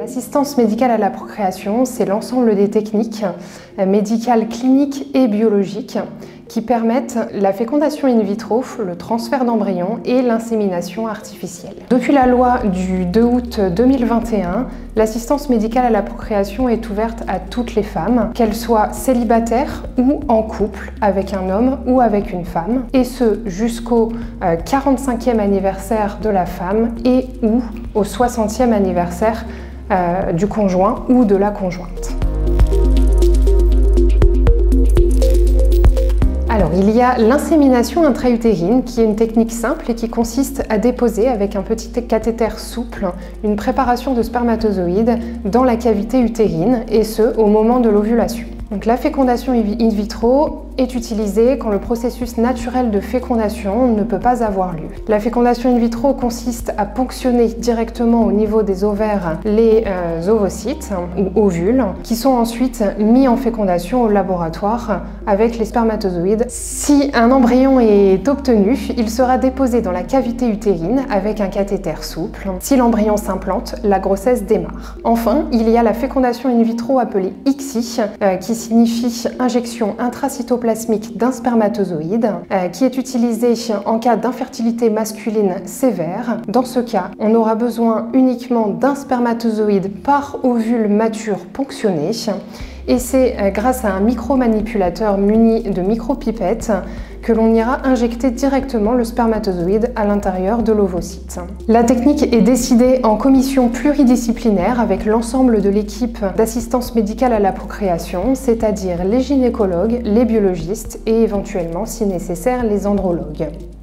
L'assistance médicale à la procréation, c'est l'ensemble des techniques médicales, cliniques et biologiques qui permettent la fécondation in vitro, le transfert d'embryons et l'insémination artificielle. Depuis la loi du 2 août 2021, l'assistance médicale à la procréation est ouverte à toutes les femmes, qu'elles soient célibataires ou en couple avec un homme ou avec une femme, et ce jusqu'au 45e anniversaire de la femme et ou au 60e anniversaire du conjoint ou de la conjointe. Alors, il y a l'insémination intra-utérine qui est une technique simple et qui consiste à déposer avec un petit cathéter souple une préparation de spermatozoïdes dans la cavité utérine et ce au moment de l'ovulation. Donc, la fécondation in vitro est utilisée quand le processus naturel de fécondation ne peut pas avoir lieu. La fécondation in vitro consiste à ponctionner directement au niveau des ovaires les ovocytes ou ovules qui sont ensuite mis en fécondation au laboratoire avec les spermatozoïdes. Si un embryon est obtenu, il sera déposé dans la cavité utérine avec un cathéter souple. Si l'embryon s'implante, la grossesse démarre. Enfin, il y a la fécondation in vitro appelée ICSI qui signifie injection intracytoplasmique d'un spermatozoïde qui est utilisée en cas d'infertilité masculine sévère. Dans ce cas, on aura besoin uniquement d'un spermatozoïde par ovule mature ponctionné et c'est grâce à un micromanipulateur muni de micropipettes que l'on ira injecter directement le spermatozoïde à l'intérieur de l'ovocyte. La technique est décidée en commission pluridisciplinaire avec l'ensemble de l'équipe d'assistance médicale à la procréation, c'est-à-dire les gynécologues, les biologistes et éventuellement, si nécessaire, les andrologues.